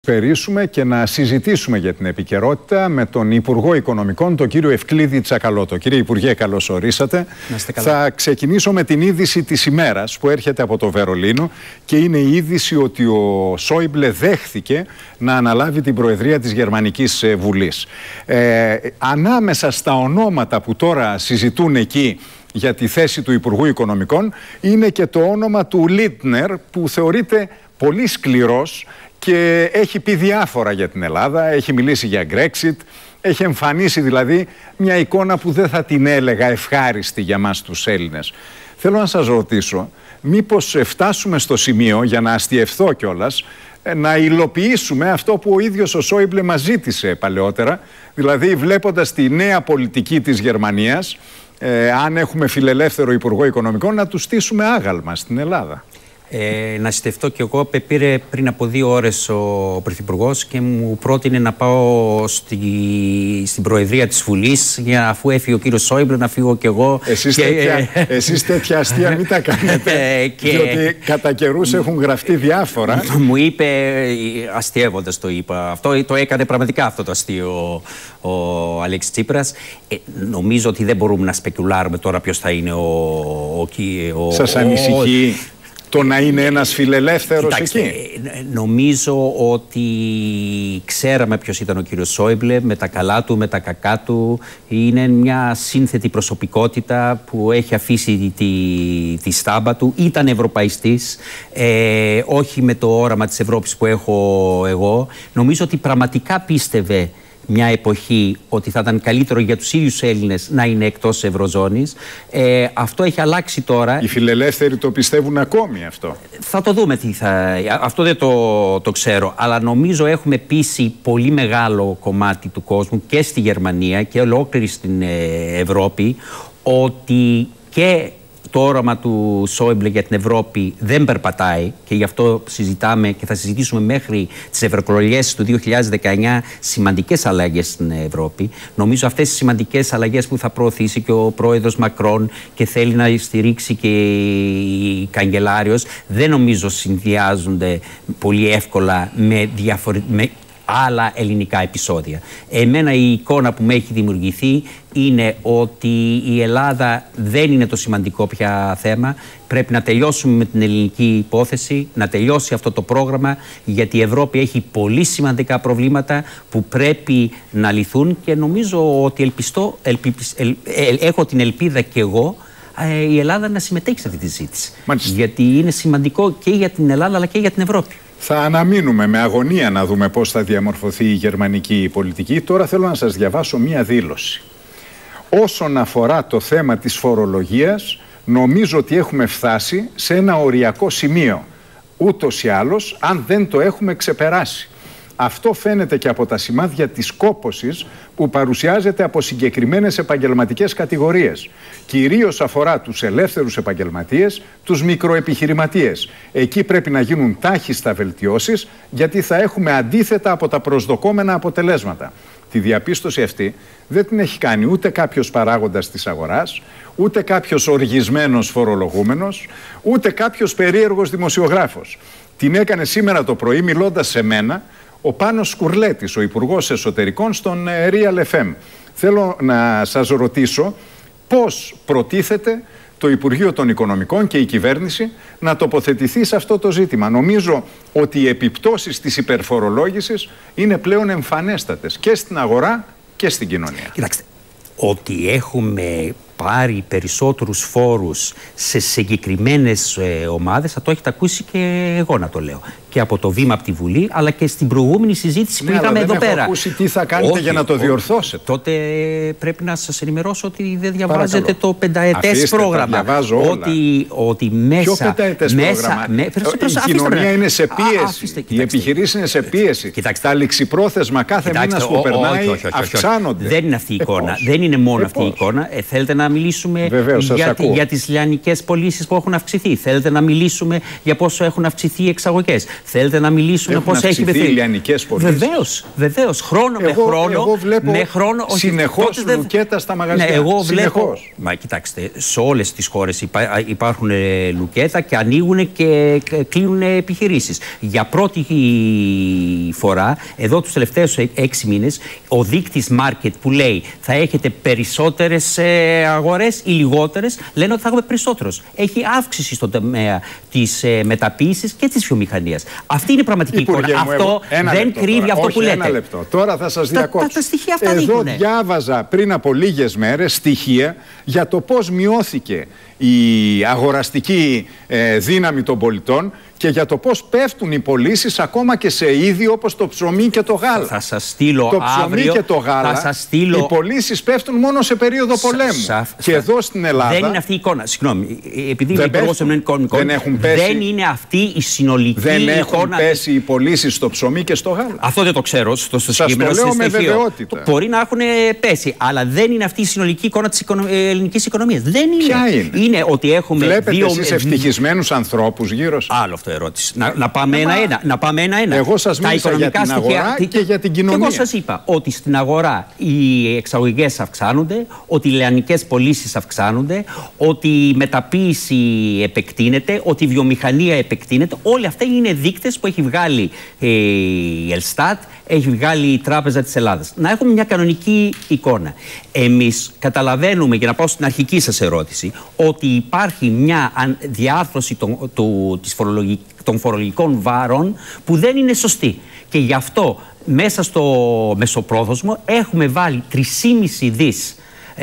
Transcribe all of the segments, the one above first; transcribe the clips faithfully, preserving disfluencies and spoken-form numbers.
περίσουμε και να συζητήσουμε για την επικαιρότητα με τον Υπουργό Οικονομικών, τον κύριο Ευκλήδη Τσακαλώτο. Κύριε Υπουργέ, καλώς ορίσατε. Θα ξεκινήσω με την είδηση της ημέρας που έρχεται από το Βερολίνο και είναι η είδηση ότι ο Σόιμπλε δέχθηκε να αναλάβει την Προεδρία της Γερμανικής Βουλής. Ε, ανάμεσα στα ονόματα που τώρα συζητούν εκεί για τη θέση του Υπουργού Οικονομικών είναι και το όνομα του Λίντνερ, που θεωρείται πολύ σκληρός και έχει πει διάφορα για την Ελλάδα, έχει μιλήσει για Brexit, έχει εμφανίσει δηλαδή μια εικόνα που δεν θα την έλεγα ευχάριστη για μας τους Έλληνες. Θέλω να σας ρωτήσω, μήπως φτάσουμε στο σημείο, για να αστιευθώ κιόλας, να υλοποιήσουμε αυτό που ο ίδιος ο Σόιμπλε μας ζήτησε παλαιότερα, δηλαδή βλέποντας τη νέα πολιτική της Γερμανίας, ε, αν έχουμε φιλελεύθερο Υπουργό Οικονομικών, να του στήσουμε άγαλμα στην Ελλάδα. Ε, να συστευτώ κι εγώ. Πήρε πριν από δύο ώρες ο Πρωθυπουργός και μου πρότεινε να πάω στη, στην Προεδρία της Βουλής, για αφού έφυγε ο κύριος Σόιμπλε να φύγω κι εγώ. Εσείς, και, τέτοια, εσείς τέτοια αστεία μην τα κάνετε, και, διότι κατά καιρούς έχουν γραφτεί διάφορα. Μου είπε, αστιεύοντας το είπα, αυτό το έκανε πραγματικά αυτό το αστείο ο, ο Αλέξης Τσίπρας. Ε, νομίζω ότι δεν μπορούμε να σπεκουλάρουμε τώρα ποιος θα είναι ο... ο, ο Σας ανησυχεί το να είναι ένας φιλελεύθερος? Κοιτάξτε, εκεί? Νομίζω ότι ξέραμε ποιος ήταν ο κύριος Σόιμπλε, με τα καλά του, με τα κακά του. Είναι μια σύνθετη προσωπικότητα που έχει αφήσει τη, τη στάμπα του. Ήταν ευρωπαϊστής, ε, όχι με το όραμα της Ευρώπης που έχω εγώ. Νομίζω ότι πραγματικά πίστευε μια εποχή ότι θα ήταν καλύτερο για τους ίδιους Έλληνες να είναι εκτός Ευρωζώνης. Ε, αυτό έχει αλλάξει τώρα. Οι φιλελεύθεροι το πιστεύουν ακόμη αυτό? Θα το δούμε τι θα... Αυτό δεν το, το ξέρω. Αλλά νομίζω έχουμε πείσει πολύ μεγάλο κομμάτι του κόσμου και στη Γερμανία και ολόκληρη στην Ευρώπη ότι και το όραμα του Σόιμπλε για την Ευρώπη δεν περπατάει, και γι' αυτό συζητάμε και θα συζητήσουμε μέχρι τις ευρωεκλογές του δύο χιλιάδες δεκαεννιά σημαντικές αλλαγές στην Ευρώπη. Νομίζω αυτές τις σημαντικές αλλαγές που θα προωθήσει και ο πρόεδρος Μακρόν και θέλει να στηρίξει και η καγκελάριος, δεν νομίζω συνδυάζονται πολύ εύκολα με διαφορετικά άλλα ελληνικά επεισόδια. Εμένα η εικόνα που με έχει δημιουργηθεί είναι ότι η Ελλάδα δεν είναι το σημαντικό πια θέμα. Πρέπει να τελειώσουμε με την ελληνική υπόθεση, να τελειώσει αυτό το πρόγραμμα, γιατί η Ευρώπη έχει πολύ σημαντικά προβλήματα που πρέπει να λυθούν, και νομίζω ότι ελπιστώ, ελπι, ελ, ελ, έχω την ελπίδα και εγώ ε, η Ελλάδα να συμμετέχει σε αυτή τη συζήτηση. Μάλιστα. Γιατί είναι σημαντικό και για την Ελλάδα αλλά και για την Ευρώπη. Θα αναμείνουμε με αγωνία να δούμε πώς θα διαμορφωθεί η γερμανική πολιτική. Τώρα θέλω να σας διαβάσω μία δήλωση. Όσον αφορά το θέμα της φορολογίας, νομίζω ότι έχουμε φτάσει σε ένα οριακό σημείο. Ούτως ή άλλως, αν δεν το έχουμε ξεπεράσει. Αυτό φαίνεται και από τα σημάδια της κόπωσης που παρουσιάζεται από συγκεκριμένες επαγγελματικές κατηγορίες. Κυρίως αφορά τους ελεύθερους επαγγελματίες, τους μικροεπιχειρηματίες. Εκεί πρέπει να γίνουν τάχιστα βελτιώσεις, γιατί θα έχουμε αντίθετα από τα προσδοκόμενα αποτελέσματα. Τη διαπίστωση αυτή δεν την έχει κάνει ούτε κάποιος παράγοντας της αγοράς, ούτε κάποιος οργισμένος φορολογούμενος, ούτε κάποιος περίεργος δημοσιογράφος. Την έκανε σήμερα το πρωί, μιλώντας σε μένα, ο Πάνος Σκουρλέτης, ο Υπουργός Εσωτερικών στον Real εφ εμ. Θέλω να σας ρωτήσω πώς προτίθεται το Υπουργείο των Οικονομικών και η κυβέρνηση να τοποθετηθεί σε αυτό το ζήτημα. Νομίζω ότι οι επιπτώσεις της υπερφορολόγησης είναι πλέον εμφανέστατες και στην αγορά και στην κοινωνία. Κοιτάξτε, ότι έχουμε πάρει περισσότερους φόρους σε συγκεκριμένες ε, ομάδες, θα το έχετε ακούσει και εγώ να το λέω. Και από το βήμα από τη Βουλή, αλλά και στην προηγούμενη συζήτηση ναι, που είχαμε εδώ πέρα. Δεν έχω ακούσει τι θα κάνετε όχι, για να το διορθώσετε. Τότε πρέπει να σας ενημερώσω ότι δεν διαβάζετε Παρακαλώ. το πενταετές Αφήστε, πρόγραμμα. Ότι, ότι μέσα. Ποιο πενταετές μέσα, πρόγραμμα. Με, προς, προς, η κοινωνία με. είναι σε πίεση. Α, αφήστε, οι επιχειρήσεις είναι σε πίεση. Κοιτάξτε. Τα ληξιπρόθεσμα κάθε μήνας που περνάει αυξάνονται. Δεν είναι αυτή η εικόνα. Δεν είναι μόνο αυτή η εικόνα. Θέλετε να μιλήσουμε Βεβαίως, για, για τις λιανικές πωλήσεις που έχουν αυξηθεί? Θέλετε να μιλήσουμε για πόσο έχουν αυξηθεί οι εξαγωγές? Θέλετε να μιλήσουμε έχουν πώς έχει αυξηθεί οι λιανικές πωλήσεις? Βεβαίως, βεβαίως. Χρόνο εγώ, με χρόνο. Εγώ βλέπω με χρόνο, συνεχώς δε... λουκέτα στα μαγαζιά. Ναι, εγώ συνεχώς. βλέπω. Μα κοιτάξτε, σε όλες τις χώρες υπά, υπάρχουν ε, λουκέτα και ανοίγουν και κλείνουν επιχειρήσεις. Για πρώτη φορά, εδώ τους τελευταίους έξι μήνες, ο δείκτης Market που λέει θα έχετε περισσότερες ε, αγορές ή λιγότερες, λένε ότι θα έχουμε περισσότερους. Έχει αύξηση στον τομέα της ε, μεταποίησης και της βιομηχανίας. Αυτή είναι η πραγματική Υπουργέ εικόνα. μου, Αυτό εγώ, δεν λεπτό κρύβει τώρα. αυτό Όχι, που λέτε. Ένα λεπτό. Τώρα θα σας διακόψω. Τα, τα, τα στοιχεία αυτά Εδώ δείχνουν. διάβαζα πριν από λίγες μέρες στοιχεία για το πώς μειώθηκε η αγοραστική ε, δύναμη των πολιτών και για το πώς πέφτουν οι πωλήσεις ακόμα και σε είδη όπως το ψωμί και το γάλα. Θα σας στείλω το ψωμί αύριο, και το γάλα, θα σας στείλω... οι πωλήσεις πέφτουν μόνο σε περίοδο πολέμου. Σα, σα, και εδώ στην Ελλάδα... Δεν είναι αυτή η εικόνα. Συγγνώμη, επειδή είμαι υπουργός Οικονομικών, δεν, έχουν πέσει, δεν είναι αυτή η συνολική δεν εικόνα. Δεν έχουν πέσει οι πωλήσεις στο ψωμί και στο γάλα. Αυτό δεν το ξέρω στο, στο σας συγκεκριμένο το λέω με στοιχείο. βεβαιότητα. Μπορεί να έχουν πέσει, αλλά δεν είναι αυτή η συνολική εικόνα της οικονο... ελληνικής οικονομίας. Δεν είναι. Ποια είναι? Είναι ότι έχουμε Βλέπετε δύο... εσείς ευτυχισμένους ανθρώπους γύρω σας? Άλλο αυτό ερώτηση. Να, να πάμε ένα-ένα. Να πάμε ένα-ένα. Εγώ σας μίλησα για την αγορά και για την κοινωνία. Και εγώ σας είπα ότι στην αγορά οι εξαγωγές αυξάνονται, ότι οι λιανικές πωλήσεις αυξάνονται, ότι η μεταποίηση επεκτείνεται, ότι η βιομηχανία επεκτείνεται. Όλοι αυτά είναι δείκτες που έχει βγάλει ε, η Ελστάτ, έχει βγάλει η Τράπεζα της Ελλάδας. Να έχουμε μια κανονική εικόνα. Εμείς καταλαβαίνουμε, για να πάω στην αρχική σας ερώτηση, ότι υπάρχει μια διάρθρωση των, του, της φορολογικής, των φορολογικών βάρων που δεν είναι σωστή. Και γι' αυτό μέσα στο μεσοπρόθεσμο έχουμε βάλει τρεις κόμμα πέντε δις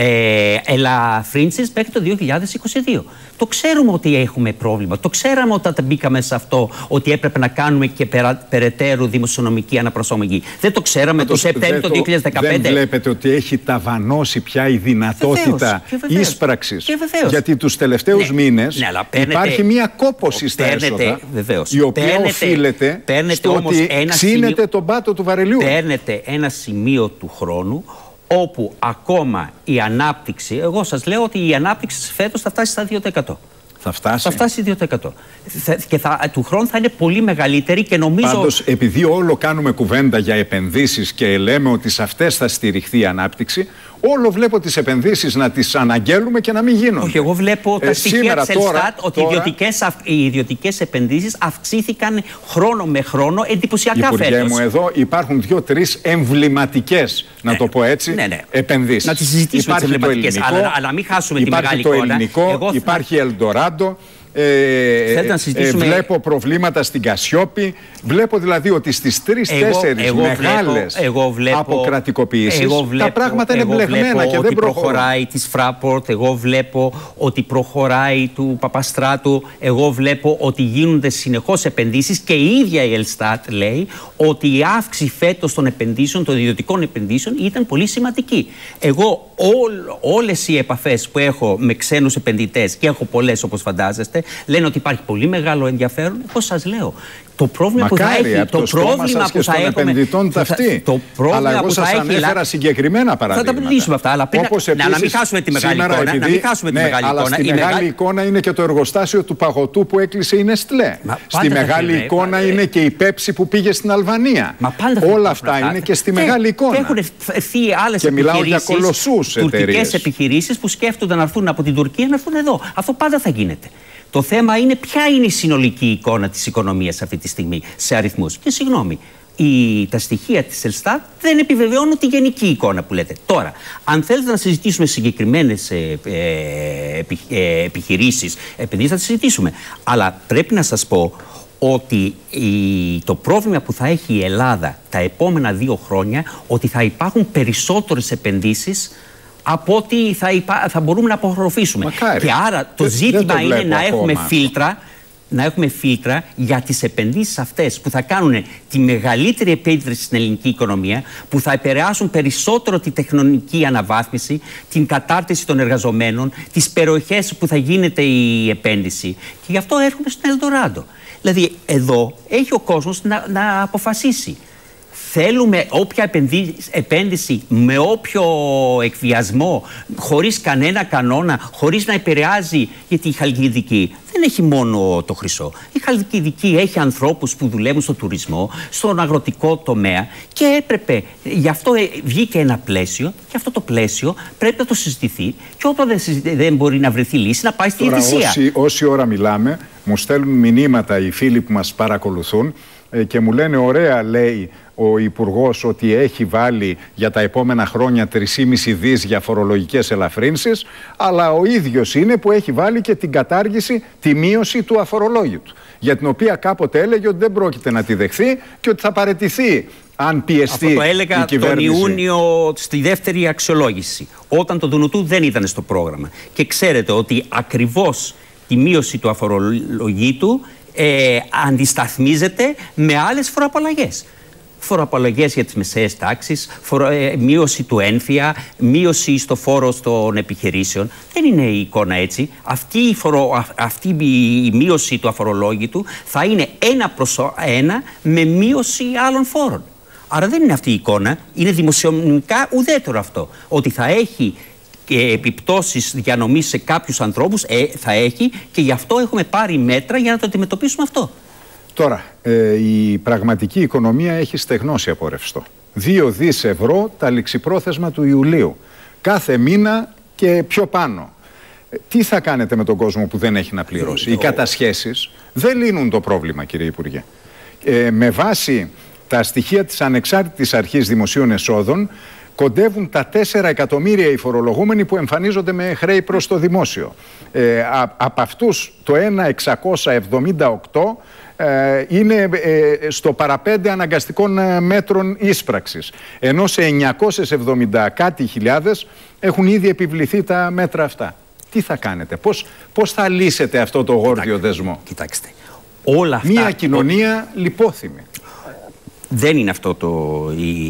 ε, ελαφρύνσεις μέχρι το δύο χιλιάδες είκοσι δύο. Το ξέρουμε ότι έχουμε πρόβλημα. Το ξέραμε όταν μπήκαμε σε αυτό ότι έπρεπε να κάνουμε και περα, περαιτέρω δημοσιονομική αναπροσαρμογή. Δεν το ξέραμε το, το Σεπτέμβριο του δύο χιλιάδες δεκαπέντε. Δεν βλέπετε ότι έχει ταβανώσει πια η δυνατότητα ίσπραξης? Γιατί τους τελευταίους ναι, μήνες ναι, παίρνετε, υπάρχει μια κόπωση στα έσοδα, βεβαίως, η οποία παίρνετε, οφείλεται παίρνετε στο ότι ξύνεται σημείο, τον πάτο του βαρελιού. Παίρνετε ένα σημείο του χρόνου όπου ακόμα η ανάπτυξη, εγώ σας λέω ότι η ανάπτυξη φέτος θα φτάσει στα δύο τοις εκατό. Θα φτάσει. Θα φτάσει δύο τοις εκατό. Και θα, του χρόνου θα είναι πολύ μεγαλύτερη και νομίζω... Πάντως, επειδή όλο κάνουμε κουβέντα για επενδύσεις και λέμε ότι σε αυτές θα στηριχθεί η ανάπτυξη, όλο βλέπω τις επενδύσεις να τις αναγγέλουμε και να μην γίνονται. Όχι, εγώ βλέπω ε, τα στοιχεία της Ελστάτ ότι τώρα... οι, ιδιωτικές, οι ιδιωτικές επενδύσεις αυξήθηκαν χρόνο με χρόνο εντυπωσιακά Υπουργέ φέτος. μου, εδώ υπάρχουν δύο-τρεις εμβληματικές, να ναι, το πω έτσι, ναι, ναι. επενδύσεις. Να τις συζητήσουμε τις εμβληματικές, αλλά, αλλά μην χάσουμε τη μεγάλη εικόνα. Υπάρχει το ελληνικό, εγώ... υπάρχει η Ελντοράντο. Ε, ε, συζητήσουμε... ε, βλέπω προβλήματα στην Κασιόπη. Βλέπω δηλαδή ότι στις τρεις-τέσσερις μεγάλες αποκρατικοποιήσεις τα πράγματα είναι μπλεγμένα και δεν προχωράει της Fraport. Εγώ βλέπω ότι προχωράει του Παπαστράτου. Εγώ βλέπω ότι γίνονται συνεχώς επενδύσεις και η ίδια η Ελστάτ λέει ότι η αύξηση φέτος των επενδύσεων, των ιδιωτικών επενδύσεων ήταν πολύ σημαντική. Εγώ ό, όλες οι επαφές που έχω με ξένους επενδυτές και έχω πολλές όπως φαντάζεστε, λένε ότι υπάρχει πολύ μεγάλο ενδιαφέρον. Εγώ σας λέω, το πρόβλημα Μακάρι, που θα έχει. Το, το πρόβλημα που θα έχουμε. Επενδυτών θα, ταυτή. Το πρόβλημα αλλά εγώ που σας θα ανέφερα έχει, συγκεκριμένα παραδείγματα. Θα τα μιλήσουμε αυτά. Αλλά πριν όπως να, επίσης, να μην χάσουμε τη μεγάλη εικόνα. Επειδή, να μην χάσουμε ναι, τη μεγάλη αλλά εικόνα. Στη μεγάλη μεγάλη εικόνα είναι και το εργοστάσιο του παγωτού που έκλεισε η Νεστλέ. Μα, στη μεγάλη είναι, εικόνα είναι και η Πέψη που πήγε στην Αλβανία. Όλα αυτά είναι και στη μεγάλη εικόνα. Και έχουν έρθει άλλες επιχειρήσεις, τουρκικές επιχειρήσεις που σκέφτονται να έρθουν από την Τουρκία να έρθουν εδώ. Αυτό πάντα θα γίνεται. Το θέμα είναι ποια είναι η συνολική εικόνα της οικονομίας αυτή τη στιγμή σε αριθμούς. Και συγγνώμη, η, τα στοιχεία της Ελστάτ δεν επιβεβαιώνουν τη γενική εικόνα που λέτε. Τώρα, αν θέλετε να συζητήσουμε συγκεκριμένες ε, ε, επι, ε, επιχειρήσεις, επενδύσεις, θα τις συζητήσουμε. Αλλά πρέπει να σας πω ότι η, το πρόβλημα που θα έχει η Ελλάδα τα επόμενα δύο χρόνια, ότι θα υπάρχουν περισσότερες επενδύσεις από ό,τι θα, υπά... θα μπορούμε να απορροφήσουμε. Μακάρι. Και άρα το δεν, ζήτημα δεν το είναι να ακόμα. έχουμε φίλτρα, να έχουμε φίλτρα για τις επενδύσεις αυτές που θα κάνουν τη μεγαλύτερη επένδυση στην ελληνική οικονομία, που θα επηρεάσουν περισσότερο τη τεχνολογική αναβάθμιση, την κατάρτιση των εργαζομένων, τις περιοχές που θα γίνεται η επένδυση. Και γι' αυτό έρχομαι στην Ελντοράντο. Δηλαδή εδώ έχει ο κόσμος να, να αποφασίσει. Θέλουμε όποια επένδυση με όποιο εκβιασμό, χωρίς κανένα κανόνα, χωρίς να επηρεάζει, γιατί η Χαλκιδική δεν έχει μόνο το χρυσό. Η Χαλκιδική έχει ανθρώπους που δουλεύουν στον τουρισμό, στον αγροτικό τομέα και έπρεπε, γι' αυτό βγήκε ένα πλαίσιο και αυτό το πλαίσιο πρέπει να το συζητηθεί και όταν δεν, δεν μπορεί να βρεθεί λύση να πάει στη διαιτησία. Όση, όση ώρα μιλάμε, μου στέλνουν μηνύματα οι φίλοι που μας παρακολουθούν και μου λένε ωραία, λέει ο Υπουργός, ότι έχει βάλει για τα επόμενα χρόνια τρία κόμμα πέντε δις για φορολογικές ελαφρύνσεις, αλλά ο ίδιος είναι που έχει βάλει και την κατάργηση, τη μείωση του αφορολόγητου, για την οποία κάποτε έλεγε ότι δεν πρόκειται να τη δεχθεί και ότι θα παραιτηθεί αν πιεστεί η κυβέρνηση. Αυτό το έλεγα τον Ιούνιο στη δεύτερη αξιολόγηση, όταν το Δουνουτού δεν ήταν στο πρόγραμμα. Και ξέρετε ότι ακριβώς τη μείωση του αφορολογήτου ε, αντισταθμίζεται με άλλες φοροαπαλλαγές. Φοροαπαλλαγές για τις μεσαίες τάξεις, φορο, ε, μείωση του ένφια, μείωση στο φόρο των επιχειρήσεων. Δεν είναι η εικόνα έτσι. Αυτή η, φορο, αυτή η μείωση του αφορολόγητου θα είναι ένα προς ένα με μείωση άλλων φόρων. Άρα δεν είναι αυτή η εικόνα. Είναι δημοσιονομικά ουδέτερο αυτό. Ότι θα έχει και επιπτώσεις διανομής σε κάποιους ανθρώπους, ε, θα έχει, και γι' αυτό έχουμε πάρει μέτρα για να το αντιμετωπίσουμε αυτό. Τώρα, ε, η πραγματική οικονομία έχει στεγνώσει από ρευστό. Δύο δις ευρώ τα ληξιπρόθεσμα του Ιουλίου. Κάθε μήνα και πιο πάνω. Ε, τι θα κάνετε με τον κόσμο που δεν έχει να πληρώσει? Οι κατασχέσεις δεν λύνουν το πρόβλημα, κύριε Υπουργέ. Ε, με βάση τα στοιχεία της Ανεξάρτητης Αρχής Δημοσίων Εσόδων, κοντεύουν τα τέσσερα εκατομμύρια οι φορολογούμενοι που εμφανίζονται με χρέη προς το δημόσιο. Ε, α, από αυτούς το ένα χιλιάδες εξακόσια εβδομήντα οκτώ ε, είναι ε, στο παραπέντε αναγκαστικών ε, μέτρων ίσπραξης. Ενώ σε εννιακόσιες εβδομήντα κάτι χιλιάδες έχουν ήδη επιβληθεί τα μέτρα αυτά. Τι θα κάνετε, πώς, πώς θα λύσετε αυτό το γόρδιο Κοιτάξτε, δεσμό? Κοιτάξτε, όλα αυτά... Μία κοινωνία λιπόθυμη. Δεν είναι αυτό το...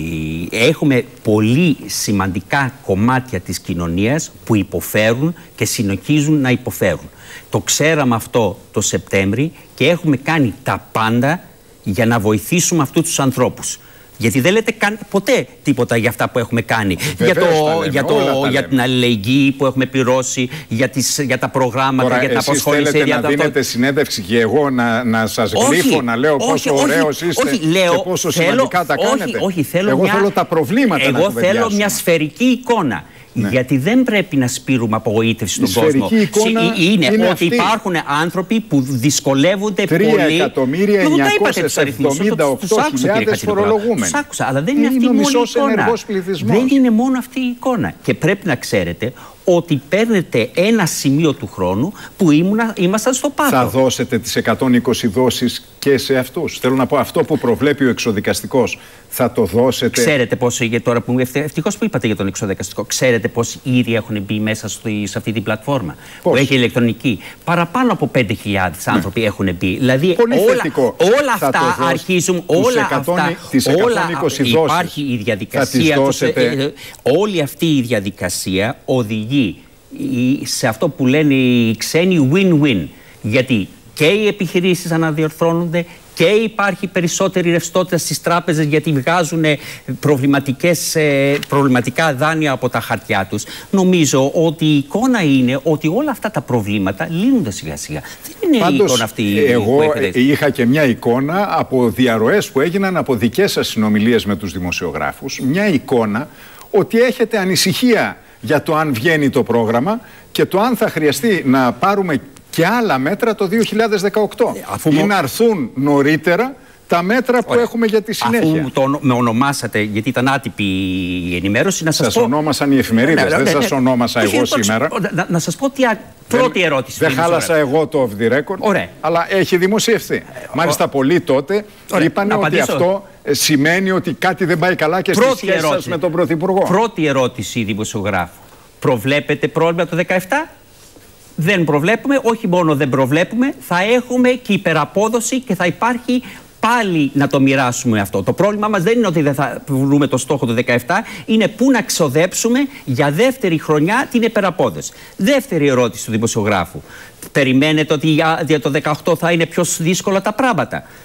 Έχουμε πολύ σημαντικά κομμάτια της κοινωνίας που υποφέρουν και συνεχίζουν να υποφέρουν. Το ξέραμε αυτό το Σεπτέμβρη και έχουμε κάνει τα πάντα για να βοηθήσουμε αυτούς τους ανθρώπους. Γιατί δεν λέτε καν, ποτέ τίποτα για αυτά που έχουμε κάνει. Βεβαίως, για, το, λέμε, για, το, για την αλληλεγγύη που έχουμε πληρώσει, για, τις, για τα προγράμματα, Τώρα, για την απασχόληση. Εσείς θέλετε να τα... δίνετε συνέντευξη και εγώ να, να σας γλύφω, να λέω όχι, πόσο όχι, ωραίος όχι, είστε όχι, λέω, και πόσο θέλω, σημαντικά τα κάνετε? Όχι, όχι, θέλω εγώ μια... θέλω τα προβλήματα εγώ να Εγώ θέλω μια σφαιρική εικόνα. Ναι. Γιατί δεν πρέπει να σπείρουμε απογοήτευση στον κόσμο. Εικόνα είναι, είναι ότι αυτή. Υπάρχουν άνθρωποι που δυσκολεύονται πολύ. τρία εκατομμύρια εννιακόσιες εβδομήντα οκτώ χιλιάδες φορολογούμενοι. Τους άκουσα, αλλά δεν είναι, είναι αυτή η μόνο εικόνα. Δεν είναι μόνο αυτή η εικόνα. Και πρέπει να ξέρετε ότι παίρνετε ένα σημείο του χρόνου που ήμουνα, ήμασταν στο πάτο. Θα δώσετε τις εκατόν είκοσι δόσεις και σε αυτούς? Θέλω να πω, αυτό που προβλέπει ο εξοδικαστικός, θα το δώσετε? Ξέρετε πόσο, για τώρα που ευτυχώς που είπατε για τον εξοδικαστικό, ξέρετε πόσοι ήδη έχουν μπει μέσα στη, σε αυτή την πλατφόρμα Πώς? που έχει ηλεκτρονική? Παραπάνω από πέντε χιλιάδες ναι. άνθρωποι έχουν μπει. Δηλαδή όλα, όλα αυτά αρχίζουν, όλα αυτά, όλα, υπάρχει η διαδικασία, τους, ε, όλη αυτή η διαδικασία οδηγεί σε αυτό που λένε οι ξένοι win-win. Γιατί και οι επιχειρήσεις αναδιορθώνονται και υπάρχει περισσότερη ρευστότητα στις τράπεζες, γιατί βγάζουν προβληματικές, προβληματικά δάνεια από τα χαρτιά τους. Νομίζω ότι η εικόνα είναι ότι όλα αυτά τα προβλήματα λύνονται σιγά σιγά. Δεν είναι Πάντως, η εικόνα αυτή. Εγώ είχα και μια εικόνα από διαρροές που έγιναν από δικές σας συνομιλίες με τους δημοσιογράφους. Μια εικόνα ότι έχετε ανησυχία για το αν βγαίνει το πρόγραμμα και το αν θα χρειαστεί να πάρουμε και άλλα μέτρα το δύο χιλιάδες δεκαοκτώ Αφού ή να έρθουν νωρίτερα τα μέτρα που Ωραία. έχουμε για τη συνέχεια. Αφού το, με ονομάσατε, γιατί ήταν άτυπη η ενημέρωση, να σας, σας πω... ονόμασαν οι εφημερίδες, ναι, ναι, ναι, ναι. δεν σας ονόμασα εγώ το... σήμερα. Να, να σας πω τι α... πρώτη ερώτηση. Δεν χάλασα ώρα. εγώ το off the record, Ωραία. αλλά έχει δημοσιευθεί. Ε, Μάλιστα ο... πολλοί τότε είπαν ότι απαντήσω. αυτό σημαίνει ότι κάτι δεν πάει καλά και στη σχέση σας με τον Πρωθυπουργό. Πρώτη ερώτηση δημοσιογράφου. Προβλέπετε πρόβλημα το δεκαεπτά? Δεν προβλέπουμε, όχι μόνο δεν προβλέπουμε, θα έχουμε και υπεραπόδοση και θα υπάρχει πάλι να το μοιράσουμε αυτό. Το πρόβλημά μας δεν είναι ότι δεν θα βρούμε το στόχο του δεκαεπτά, είναι πού να ξοδέψουμε για δεύτερη χρονιά την υπεραπόδοση. Δεύτερη ερώτηση του δημοσιογράφου. Περιμένετε ότι για το δεκαοκτώ θα είναι πιο δύσκολα τα πράγματα?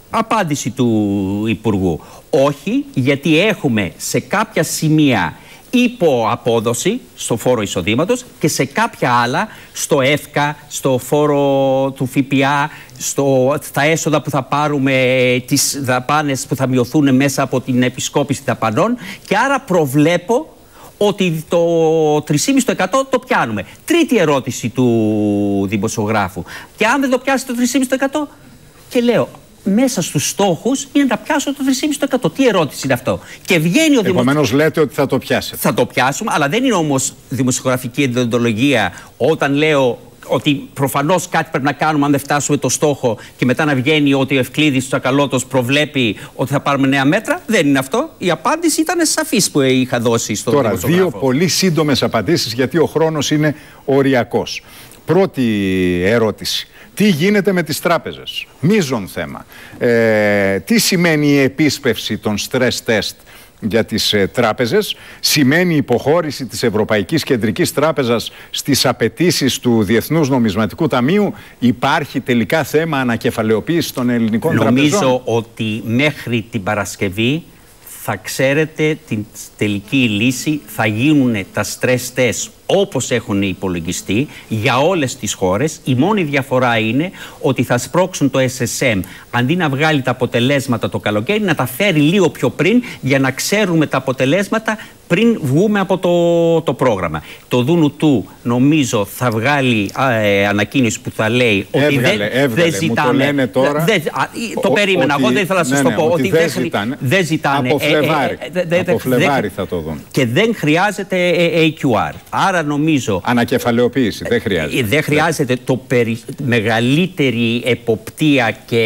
Απάντηση του Υπουργού. Όχι, γιατί έχουμε σε κάποια σημεία υποαπόδοση στο φόρο εισοδήματος και σε κάποια άλλα, στο ΕΦΚΑ, στο φόρο του ΦΠΑ, στο, στα έσοδα που θα πάρουμε, τις δαπάνες που θα μειωθούν μέσα από την επισκόπηση δαπανών, και άρα προβλέπω ότι το τρία κόμμα πέντε τοις εκατό το πιάνουμε. Τρίτη ερώτηση του δημοσιογράφου. Και αν δεν το πιάσει το τρία κόμμα πέντε τοις εκατό, και λέω, μέσα στους στόχους είναι να πιάσω το τρία κόμμα πέντε τοις εκατό. Τι ερώτηση είναι αυτό? Και βγαίνει ο Επομένως δημοσιο... λέτε ότι θα το πιάσετε. Θα το πιάσουμε, αλλά δεν είναι όμως δημοσιογραφική εντοντολογία όταν λέω ότι προφανώς κάτι πρέπει να κάνουμε αν δεν φτάσουμε το στόχο, και μετά να βγαίνει ότι ο Ευκλήδης Τσακαλώτος προβλέπει ότι θα πάρουμε νέα μέτρα. Δεν είναι αυτό. Η απάντηση ήταν σαφής που είχα δώσει στον δημοσιογράφο. Τώρα, δύο πολύ σύντομες απαντήσεις, γιατί ο χρόνος είναι οριακός. Πρώτη ερώτηση. Τι γίνεται με τις τράπεζες? Μείζον θέμα. Ε, τι σημαίνει η επίσπευση των stress test για τις ε, τράπεζες? Σημαίνει υποχώρηση της Ευρωπαϊκής Κεντρικής Τράπεζας στις απαιτήσεις του Διεθνούς Νομισματικού Ταμείου? Υπάρχει τελικά θέμα ανακεφαλαιοποίησης των ελληνικών Νομίζω τραπεζών? Νομίζω ότι μέχρι την Παρασκευή θα ξέρετε την τελική λύση. Θα γίνουν τα stress test όπως έχουν υπολογιστεί για όλες τις χώρες. Η μόνη διαφορά είναι ότι θα σπρώξουν το ες ες εμ, αντί να βγάλει τα αποτελέσματα το καλοκαίρι, να τα φέρει λίγο πιο πριν, για να ξέρουμε τα αποτελέσματα πριν βγούμε από το, το πρόγραμμα. Το Δούνου του νομίζω θα βγάλει α, ε, ανακοίνωση που θα λέει ότι έβγαλε, δεν, έβγαλε, δεν ζητάνε. Μου το λένε τώρα, δε, α, το ο, περίμενα, ότι, εγώ δεν ήθελα να σας ναι, το πω. Ναι, ότι δεν δεν ζητάνε. Δεν ζητάνε. Από Φλεβάρι, ε, ε, ε, από Φλεβάρι θα το δουν. Και δεν χρειάζεται έι κιου αρ. Άρα νομίζω... Ανακεφαλαιοποίηση, δεν χρειάζεται. Δεν χρειάζεται το περι... μεγαλύτερη εποπτεία και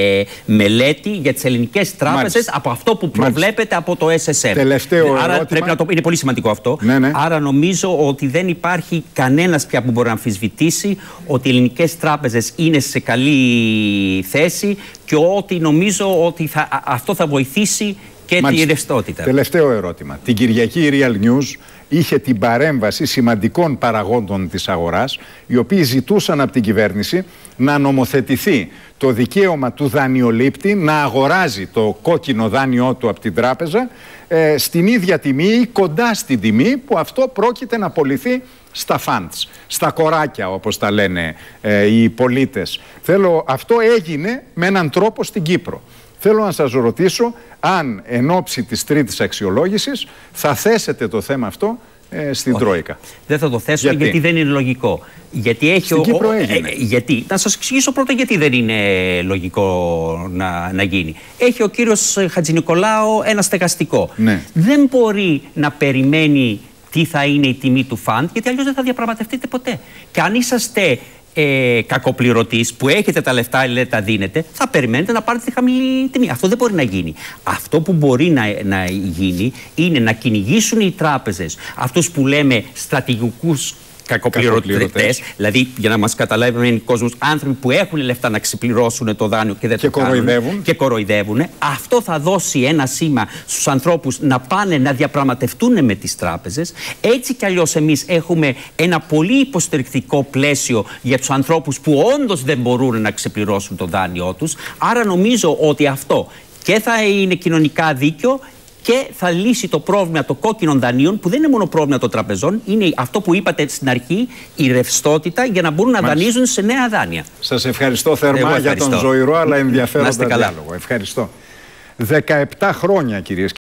μελέτη για τις ελληνικές τράπεζες από αυτό που προβλέπεται Μάλιστα. από το ες ες εμ. Τελευταίο Άρα ερώτημα. πρέπει να το... Είναι πολύ σημαντικό αυτό. Ναι, ναι. Άρα νομίζω ότι δεν υπάρχει κανένας πια που μπορεί να αμφισβητήσει ότι οι ελληνικές τράπεζες είναι σε καλή θέση, και ότι νομίζω ότι θα... αυτό θα βοηθήσει και Μάλιστα. τη ρευστότητα. Τελευταίο ερώτημα. Την Κυριακή η Real News είχε την παρέμβαση σημαντικών παραγόντων της αγοράς, οι οποίοι ζητούσαν από την κυβέρνηση να νομοθετηθεί το δικαίωμα του δανειολήπτη να αγοράζει το κόκκινο δάνειό του από την τράπεζα ε, στην ίδια τιμή ή κοντά στην τιμή που αυτό πρόκειται να πωληθεί στα funds, στα κοράκια όπως τα λένε ε, οι πολίτες. Θέλω, αυτό έγινε με έναν τρόπο στην Κύπρο. Θέλω να σας ρωτήσω αν εν ώψη της τρίτης αξιολόγησης θα θέσετε το θέμα αυτό ε, στην Όχι. Τρόικα. Δεν θα το θέσω γιατί, γιατί δεν είναι λογικό. Γιατί έχει στην ο, Κύπρο ο, έγινε. Ε, γιατί, να σας εξηγήσω πρώτα γιατί δεν είναι λογικό να, να γίνει. Έχει ο κύριος Χατζηνικολάου ένα στεγαστικό. Ναι. Δεν μπορεί να περιμένει τι θα είναι η τιμή του φαντ, γιατί αλλιώς δεν θα διαπραγματευτείτε ποτέ. Και αν είσαστε ε, κακοπληρωτής που έχετε τα λεφτά, λέτε τα δίνετε, θα περιμένετε να πάρετε τη χαμηλή τιμή. Αυτό δεν μπορεί να γίνει. Αυτό που μπορεί να, να γίνει είναι να κυνηγήσουν οι τράπεζες αυτούς που λέμε στρατηγικούς κακοπληρωτές, δηλαδή για να μας καταλάβει ο κόσμος, άνθρωποι που έχουν λεφτά να ξεπληρώσουν το δάνειο και δεν και το κοροϊδεύουν. κάνουν και κοροϊδεύουν. Αυτό θα δώσει ένα σήμα στους ανθρώπους να πάνε να διαπραγματευτούν με τις τράπεζες. Έτσι κι αλλιώς εμείς έχουμε ένα πολύ υποστηρικτικό πλαίσιο για τους ανθρώπους που όντως δεν μπορούν να ξεπληρώσουν το δάνειό τους. Άρα νομίζω ότι αυτό και θα είναι κοινωνικά δίκαιο και θα λύσει το πρόβλημα των κόκκινων δανείων, που δεν είναι μόνο πρόβλημα των τραπεζών, είναι αυτό που είπατε στην αρχή, η ρευστότητα, για να μπορούν να Μάλιστα. δανείζουν σε νέα δάνεια. Σας ευχαριστώ θερμά για τον ζωηρό αλλά ενδιαφέροντα διάλογο. Ευχαριστώ. δεκαεπτά χρόνια, κυρίες